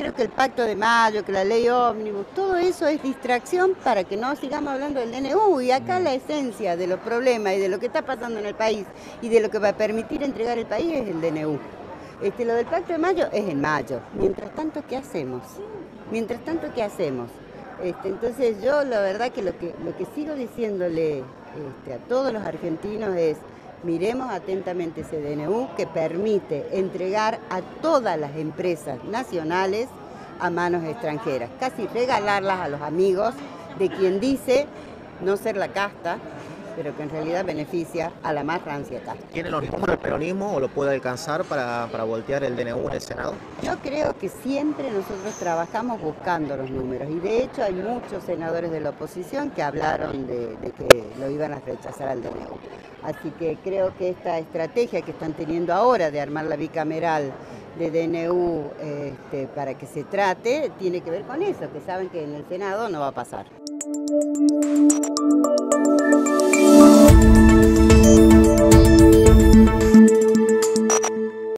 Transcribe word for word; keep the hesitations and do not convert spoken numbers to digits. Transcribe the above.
creo que el Pacto de Mayo, que la ley ómnibus, todo eso es distracción para que no sigamos hablando del D N U. Y acá la esencia de los problemas y de lo que está pasando en el país y de lo que va a permitir entregar el país es el D N U. Este, lo del Pacto de Mayo es en mayo. Mientras tanto, ¿qué hacemos? Mientras tanto, ¿qué hacemos? Este, entonces yo la verdad que lo que, lo que sigo diciéndole este, a todos los argentinos es: miremos atentamente ese D N U que permite entregar a todas las empresas nacionales a manos extranjeras, casi regalarlas a los amigos de quien dice no ser la casta, pero que en realidad beneficia a la más rancia casta. ¿Tiene los números del peronismo o lo puede alcanzar para, para voltear el D N U en el Senado? Yo creo que siempre nosotros trabajamos buscando los números y de hecho hay muchos senadores de la oposición que hablaron de, de que lo iban a rechazar al D N U. Así que creo que esta estrategia que están teniendo ahora de armar la bicameral de D N U este, para que se trate, tiene que ver con eso, que saben que en el Senado no va a pasar.